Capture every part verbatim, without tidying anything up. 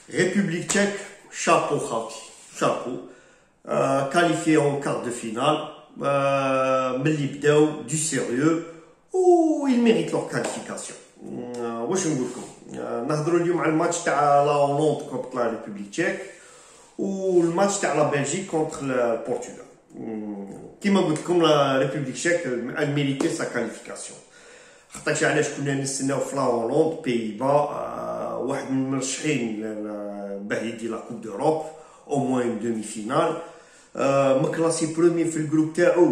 République tchèque, chapeau khati, chapeau. Euh, qualifié en quart de finale, euh, du sérieux, ou ils méritent leur qualification. Euh, واش نقول لكم نهضروا اليوم على الماتش تاع لا هولندا contre la République tchèque والماتش تاع لا بلجيك contre البرتغال. كيما قلت لكم لا ريبوبليك تشيك ميريتي سا كاليفيكاسيون، خاطرش علاش كنا نستناو في لا هولندا بيبا واحد من المرشحين باه يدي لا كوب دوروب او موان دومي فينال، مكلاسي برومي في الجروب تاعو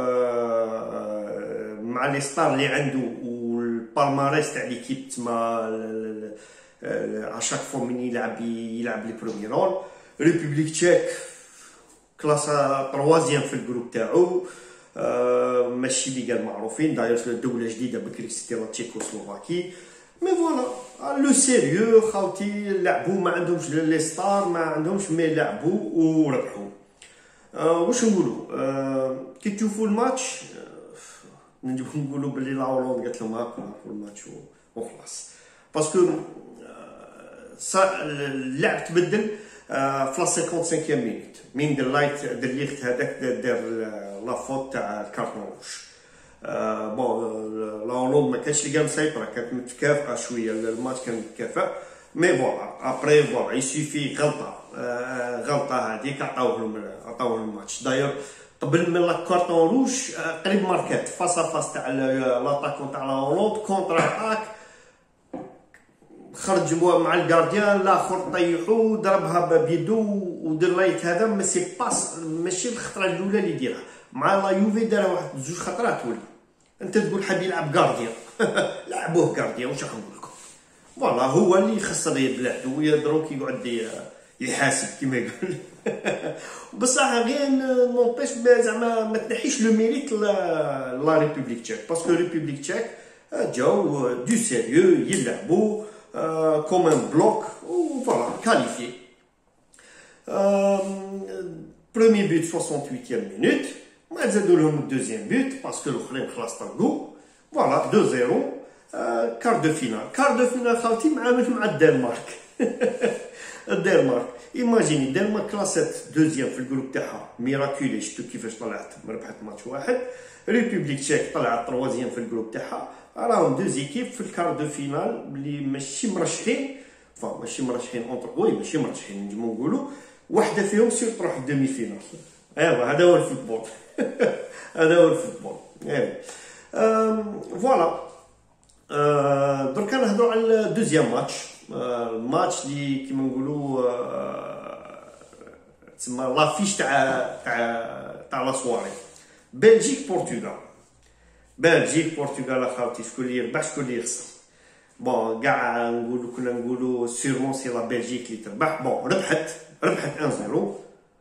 مع لي ستار اللي عنده والبالماريس تاع ليكيب تما اشاك فوا من يلعب يلعب لي برومي رول. ريبوبليك تشيك كلاسا تروازيام في الجروب تاعو، أه ماشي اللي قال معروفين داير دوله جديده بكري سيتي لا تشيكوسلوفاكي، مي فوالا لو سيريو خاوتي لعبوا ما عندهمش لي ستار ما عندهمش مي لعبوا وربحوا. أه واش نقولوا أه كي تشوفوا الماتش أه نجيو نقولوا بلي لا هولندا قالت لهم هاكم هاكم الماتش وخلاص، باسكو أه اللعب تبدل في لا خمسين مينوت من دار لايت دار ليخت هذاك دار لا فوت تاع الكارتون روج. بون لا هولندا ما كانش اللي كان مسيطره، كانت متكافئه شويه، الماتش كان متكافئ، مي فوالا ابري فوالا يسيفي غلطه غلطه هذيك عطاوهم عطاوهم الماتش. داير قبل من لا كارتون روج قريب ماركات فاس فاس تاع لاطاكون تاع لا هولندا كونتر اتاك، خرج مع الجارديان الاخر طيحو ضربها بيدو ودير لايت هذا ما سي باس ماشي الخطره الاولى اللي يديرها مع لا يوفي دار واحد زوج خطرات ولا انت تقول حد يلعب جارديان لعبوه جارديان واش راح نقول لكم. فوالا هو اللي يخسر يد بلادو ويدروك يقعد يحاسب كيما يقول بصح غير نونطيش زعما ما تنحيش لو ميريت لا ريبوبليك تشيك، باسكو ريبوبليك تشيك جاو دو سيريو يلعبوا Euh, comme un bloc, ou voilà, qualifié. Euh, premier but, soixante-huitième minute. Le deuxième but, parce que le Khlem Khlas Tango. Voilà, deux zéro. Euh, quart de finale. Quart de finale, Khalti m'a avec le Danemark. Danemark. Imaginez, Danemark classette deuxième في الجروب تاعها. Miraculé, شفتوا كيفاش طلعت مربحت ماتش واحد. ريبوبليك تشيك طلعت تروازيام في الجروب تاعها. راهم دو زيكيب في الكار دو فينال اللي ماشي مرشحين، فا ماشي مرشحين اونتر وي ماشي مرشحين نجمو نقولوا وحده فيهم سير تروح الدومي فينال. ايوا هذا هو الفوتبول هذا هو الفوتبول. ايوا فوالا دركا نهضروا على الدوزيام ماتش، الماتش اللي كيما نقولوا تسمى لافيش تاع تاع تاع لا سواري، بلجيك برتغال. بلجيك برتغال اخاوتي شكون اللي يربح شكون اللي يخسر؟ بون كاع نقولوا كنا نقولوا سيرمون سي لا بلجيك اللي تربح. بون ربحت ربحت واحد صفر.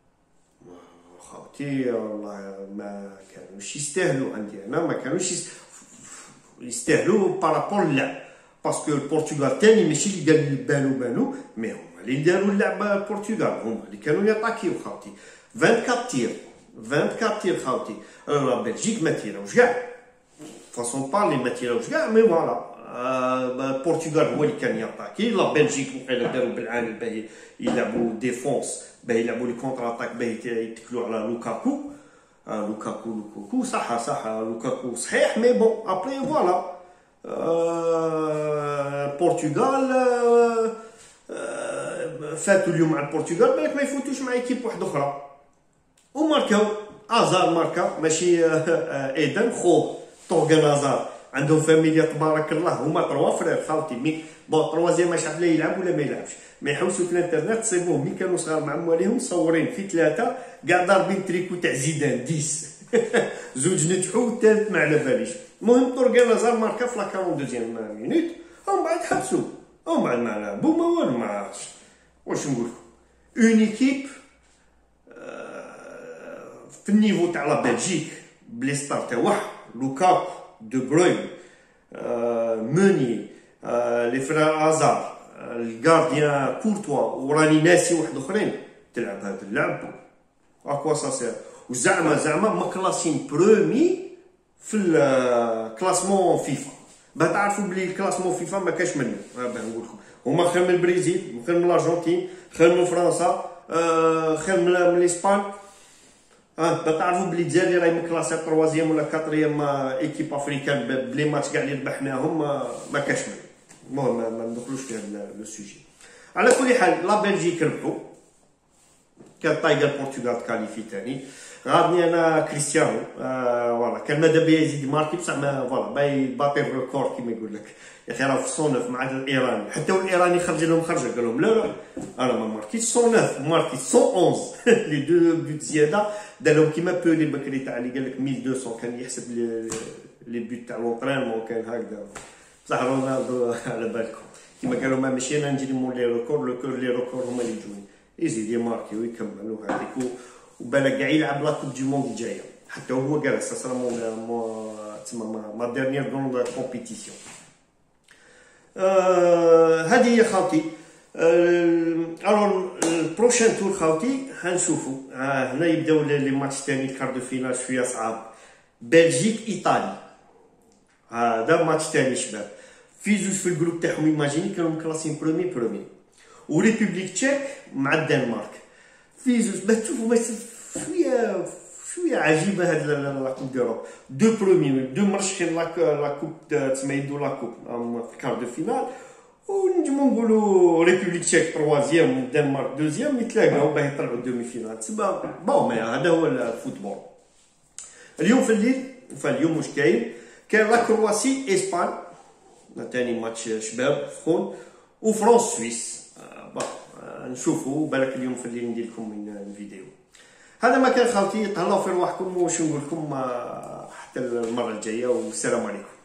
اخاوتي والله ما كانوش يستاهلوا عندي انا، ما كانوش يستاهلوا بارابور اللعب، باسكو البرتغال تاني ماشي اللي قال بانوا بانوا، مي هما اللي داروا اللعب البرتغال هما اللي كانوا يطاكيو خاوتي. أربعة وعشرين تير أربعة وعشرين تير خاوتي. لا بلجيك ما تيراوش كاع فاصون بارلي ما تيراوش كاع، مي فوالا البرتغال هو اللي كان يطاكي. لا بلجيك وقيلا داروا بالعاني باه يلعبوا ديفونس باه يلعبوا لي كونتر اتاك باه يتكلوا على لوكاكو. لوكاكو لوكاكو صح صح لوكاكو صحيح، مي بون ابري فوالا البرتغال فاتوا اليوم مع البرتغال بالك ما يفوتوش مع ايكيب واحده اخرى وماركاو. ازار ماركا ماشي ايدن خوه طوغان ازار، عندهم فاميليا تبارك الله، هما تروا فرير خاوتي. مي بون تروازيام مش عارف لا يلعب ولا ما يلعبش، ما يحوسوا في الانترنت تصيبوه ملي كانوا صغار مع مواليهم مصورين في ثلاثه كاع ضاربين تريكو تاع زيدان ديس زوج نجحوا والثالث ما على باليش. المهم طوغان ازار ماركا في لا أربعين دوزيام مينوت، ومن بعد حبسوا ومن بعد ما لعبوا ما والو ما عرفتش واش نقول لكم. اون ايكيب في النيفو تاع لا بلجيك بلي ستار تاعها لوكاكو دو بروين موني لي فرار ازار الجارديان كورتوا وراني ناسي واحد اخرين تلعب هذا اللعب اكوا سا سير. وزعما زعما مكلاسين برومي في الكلاسمون فيفا باه تعرفوا بلي الكلاسمون فيفا ما كاش منه. باه نقول لكم هما خير من البرازيل، خير من الارجنتين، خير من فرنسا، آه خير من الاسبان. اه باه تعرفوا بلي الجزائر راهي مكلاسي تروازيام ولا كاتريام ايكيب افريكان بلي ماتش كاع اللي ربحناهم ما كاش منه. المهم ما ندخلوش في هذا لو سوجي. على كل حال لا بلجيك ربحوا، كان طايقه البرتغال تكاليفي ثاني. غادني انا كريستيانو آه فوالا كان ماذا بيا يزيد ماركي بصح ما فوالا باي باطي الريكورد كيما يقول لك. يا اخي راه في مية وتسعة مع الايراني، حتى الايراني خرج لهم خرجه قال لهم لا لا انا ما ماركيتش مية وتسعة ماركي مية وأحد لي دو بوت زياده دار لهم كيما بولي بكري تاع اللي قال لك ألف ومئتين كان يحسب لي بوت تاع لونطرينمون كان هكذا. بصح رونالدو على بالكم كيما قالوا ما ماشي انا نجري مول لي ريكورد لي ريكورد هما اللي يجوني يزيد يماركي ويكملوا هذيك وبالك كاع يلعب لا كوب دي موند الجايه حتى هو قال سا مو تما ما ديرنيير غروند كومبيتيسيون. هذه هي خاوتي. الوغ البروشان تور خاوتي حنشوفوا هنا يبداو لي ماتش ثاني الكار دو فينال شويه صعاب. بلجيك ايطالي هذا ماتش ثاني شباب في زوج في الجروب تاعهم ايماجيني كانوا مكلاسين برومي برومي وريبوبليك تشيك مع الدنمارك في زوج باش تشوفوا شويه شويه عجيبه هاد لا كوب دوروب دو برومي دو مرشحين لا كوب تسمى يدو لا كوب في الكار دو فينال ونجمو نقولوا ريبوبليك تشيك تروازيام الدنمارك دوزيام يتلاقاو باه يطلعوا دومي فينال تسمى بون هذا هو الفوتبول. اليوم في الليل فاليوم واش كاين كاين لا كرواسي اسبان ثاني ماتش شباب سخون وفرنسا سويس با نشوفوا بالك اليوم في الليل ندير لكم من فيديو. هذا ما كان خاوتي تهلاو في رواحكم واش نقول لكم حتى المره الجايه والسلام عليكم.